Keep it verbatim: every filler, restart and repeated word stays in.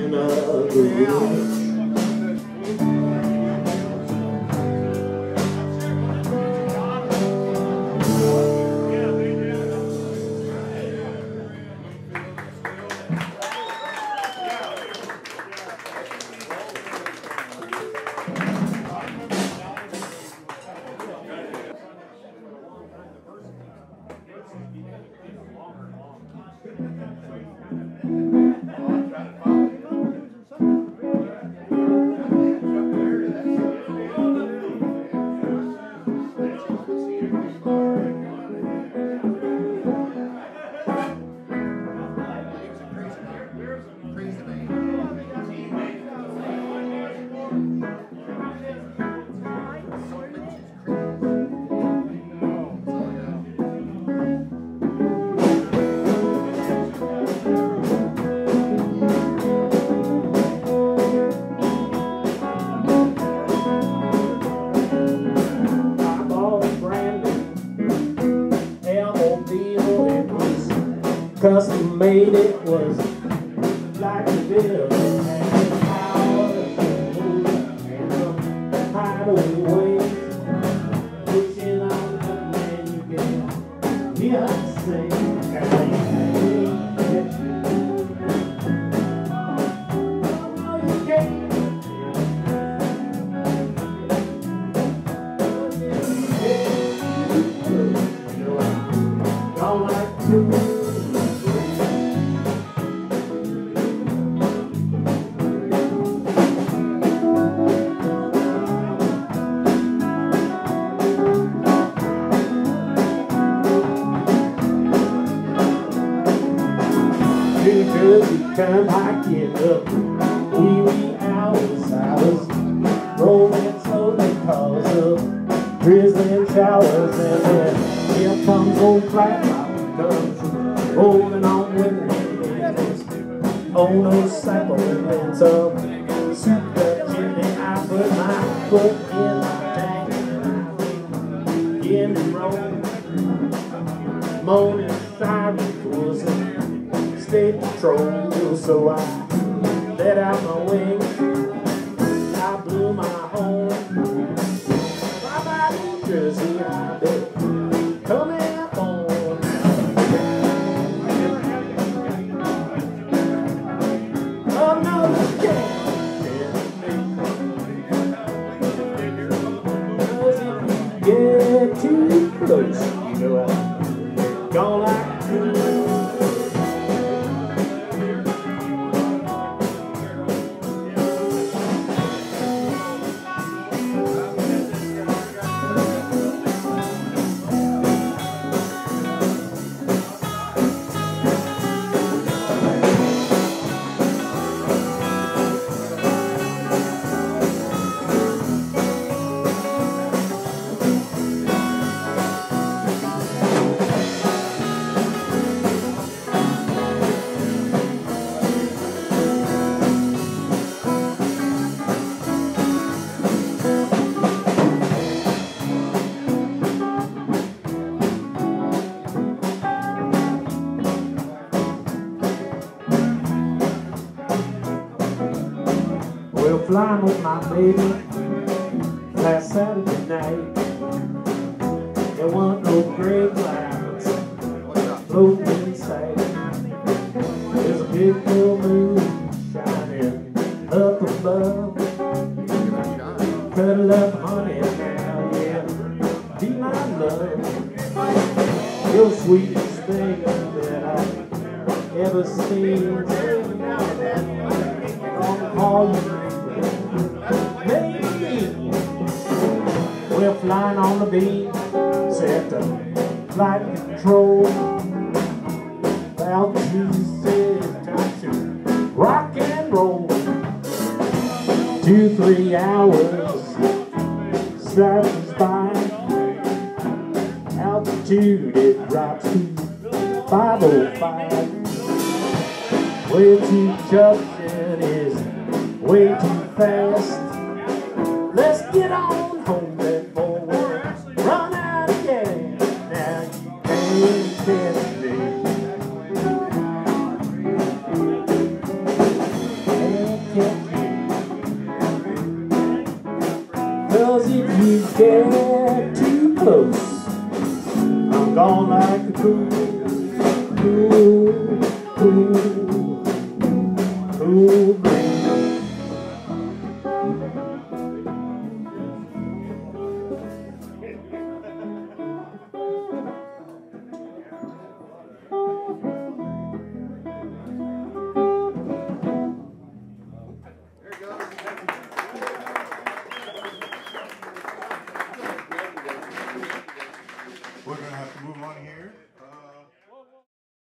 in a garage. Custom made, it was like a bill and power and some hideaway pushing on the man you get. Yeah, I say, come hiking up wee wee hours. I was rolling slowly cause of drizzling showers, and then here comes old flat comes rolling on with me. Oh no, cycle and then some super chimney. I put my foot in my tank and I begin to roll. Moaning sirens was a state patrol, so I let out my wings. I blew my horn. Bye bye New Jersey, I bet coming on. Oh no, you can't get too close, you know I'm gonna like to. Flying with my baby last Saturday night. There weren't no gray clouds floating in sight. There's a big full moon shining up above. Cuddle up, honey, now, yeah, be my love. You're the sweetest thing that I've ever seen. I'll call you. We're flying on the beam, set to flight control. Altitude says time to rock and roll. Two, three hours slides by. Altitude it drops to five oh five. Way too junction is way too fast. Let's get on home before we run out of gas. Now you can't catch me. gone like a cool, cool, cool, cool breeze.